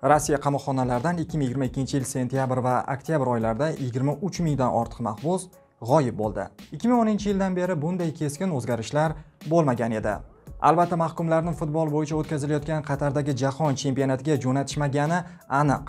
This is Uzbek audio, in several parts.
Rossiya qamoqxonalaridan 2022-yil sentyabr va oktyabr oylarida 23 mingdan ortiq mahbus g'oyib bo'ldi. 2010-yildan beri bunday keskin o'zgarishlar bo'lmagan edi. Albatta, mahkumlarning futbol bo'yicha o'tkazilayotgan Qatardagi jahon chempionatiga jo'natishmagani aniq.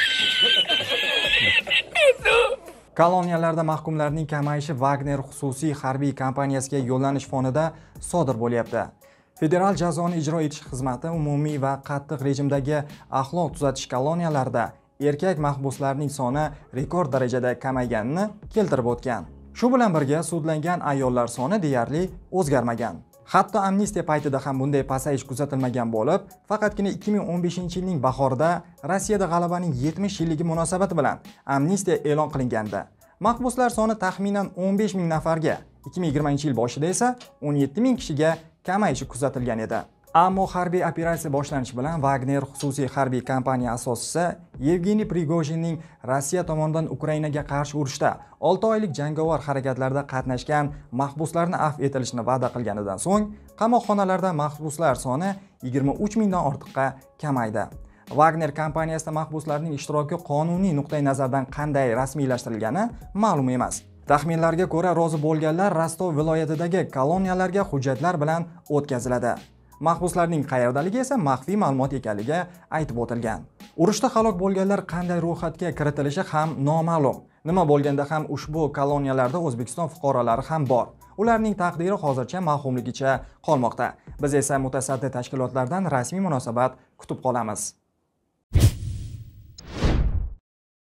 Koloniyalarda mahkumlarning kamayishi Wagner xususiy harbiy kompaniyasiga yo'llanish fonida sodir bo'lyapti. Federal jazoni ijro etish xizmati umumiy va qattiq rejimdagi axloq tuzatish koloniyalarida erkak mahbuslarning soni rekord darajada kamayganini keltirib o'tgan. Shu bilan birga sudlangan ayollar soni deyarli o'zgarmagan. Hatto amnistiya paytida ham bunday pasayish kuzatilmagan bo'lib, faqatgina 2015-yilning bahorida Rossiyada g'alabaning 70 yilligi munosabati bilan amnistiya e'lon qilingandi. Mahbuslar soni taxminan 15 ming nafarga, 2020-yil boshida esa 17 ming kishiga kamayishi kuzatilgan edi. Ammo harbiy operatsiya boshlanishi bilan Wagner xususiy harbiy kompaniya asoschisi Yevgeniy Prigojinning Rossiya tomonidan Ukrainaga qarshi urushda 6 oylik jangovar harakatlarda qatnashgan mahbuslarni afv etilishini va'da qilganidan so'ng qamoqxonalarda mahbuslar soni 23 mingdan ortiqqa kamaydi. Wagner kompaniyasida mahbuslarning ishtiroki qonuniy nuqtai nazardan qanday rasmiylashtirilgani ma'lum emas. Taxminlarga ko'ra, rozi bo'lganlar Rostov viloyatidagi koloniyalarga hujjatlar bilan o'tkaziladi. Mahbuslarning qayerdaligi esa maxfiy ma'lumot ekanligi aytib o'tilgan. Urushda halok bo'lganlar qanday ro'yxatga kiritilishi ham noma'lum. Nima bo'lganda ham ushbu koloniyalarda O'zbekiston fuqarolari ham bor. Ularning taqdiri hozircha mavhumligicha qolmoqda. Biz esa mutasaddi tashkilotlardan rasmiy munosabat kutib qolamiz.